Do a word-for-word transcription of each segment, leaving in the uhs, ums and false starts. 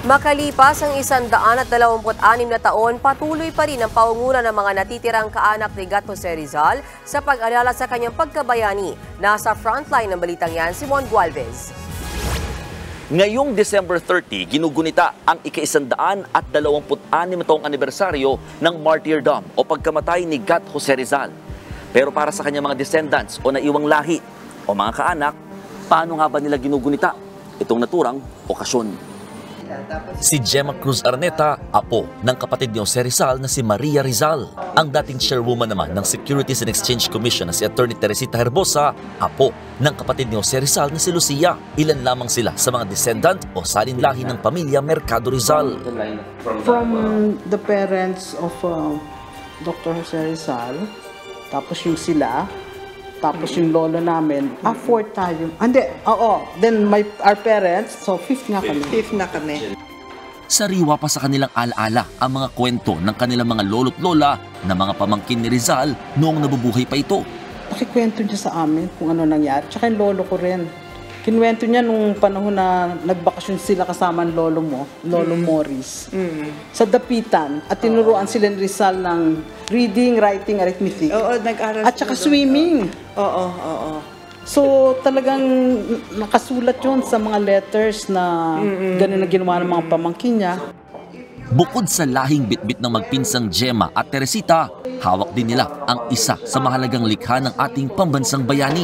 Makalipas ang isandaan at dalawamput anim na taon, patuloy pa rin ang paunguna ng mga natitirang kaanak ni Gat Jose Rizal sa pag-alala sa kanyang pagkabayani. Nasa frontline ng balitang yan, si Mon Gualvez. Ngayong December thirty, ginugunita ang ika-isandaan at dalawamput anim na taong anibersaryo ng martyrdom o pagkamatay ni Gat Jose Rizal. Pero para sa kanyang mga descendants o naiwang lahi o mga kaanak, paano nga ba nila ginugunita itong naturang okasyon? Si Gemma Cruz Arneta, apo ng kapatid ni Jose Rizal na si Maria Rizal. Ang dating chairwoman naman ng Securities and Exchange Commission na si Attorney Teresita Herbosa, apo ng kapatid ni Jose Rizal na si Lucia. Ilan lamang sila sa mga descendant o salinlahi ng pamilya Mercado Rizal. From the parents of uh, Doctor Jose Rizal, tapos yung sila, tapos yung lolo namin, ah, four tayo. Hindi, oo. Then my, our parents, so fifth nga kami. Fifth na kami. Sariwa pa sa kanilang alaala ang mga kwento ng kanilang mga lolo't lola na mga pamangkin ni Rizal noong nabubuhay pa ito. Pakikwento niya sa amin kung ano nangyari. Tsaka yung lolo ko rin. Kinwento niya nung panahon na nagbakasyon sila kasama ng lolo mo, Lolo mm. Morris, mm. sa Dapitan. At tinuruan oh. sila ni Rizal ng reading, writing, arithmetic. Oo, nag-aral at saka swimming. Oo, oo. So talagang nakasulat yun sa mga letters na mm-hmm. ganun na ginawa ng mga pamangkin niya. Bukod sa lahing bitbit ng magpinsang Gemma at Teresita, hawak din nila ang isa sa mahalagang likha ng ating pambansang bayani.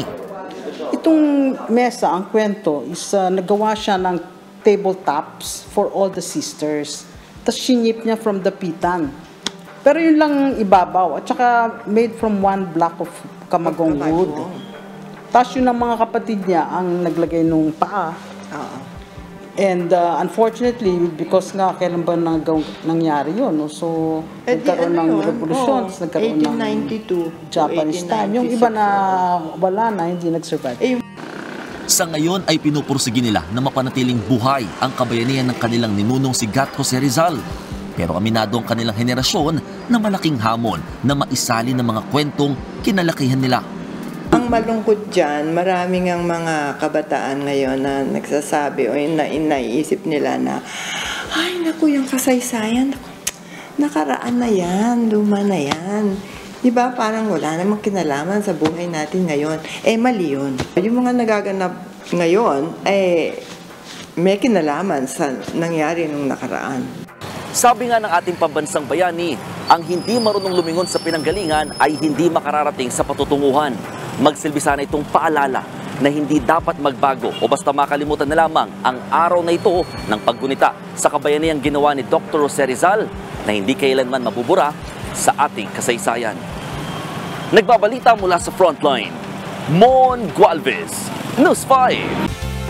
Itong mesa, ang kwento, is uh, nagawa siya ng tabletops for all the sisters. Tapos sinip niya from Dapitan. Pero yun lang ibabaw. At saka made from one block of kamagong wood. Tapos yun ang mga kapatid niya ang naglagay nung paa. Uh-huh. And uh, unfortunately, because nga kailan ba nang, nangyari yun, no? So eh, nagkaroon ano ng yun? Revolusyon, oh, nagkaroon eighteen ninety-two ng Japanese time. Yung iba na wala na, hindi nag-survive. Eh, sa ngayon ay pinupursige nila na mapanatiling buhay ang kabayanihan ng kanilang ninunong si Gat Jose Rizal. Pero aminado ang kanilang henerasyon na malaking hamon na maisali ng mga kwentong kinalakihan nila. Ang malungkot dyan, maraming ang mga kabataan ngayon na nagsasabi o na naiisip nila na, ay naku, yung kasaysayan, naku, nakaraan na yan, luma na yan. Diba parang wala namang kinalaman sa buhay natin ngayon. Eh mali yun. Yung mga nagaganap ngayon, eh may kinalaman sa nangyari nung nakaraan. Sabi nga ng ating pambansang bayani, ang hindi marunong lumingon sa pinanggalingan ay hindi makararating sa patutunguhan. Magsilbi sana itong paalala na hindi dapat magbago o basta makalimutan na lamang ang araw na ito ng paggunita sa kabayanihang ginawa ni Doctor Jose Rizal na hindi kailanman mabubura sa ating kasaysayan. Nagbabalita mula sa frontline, Mon Gualvez, News five.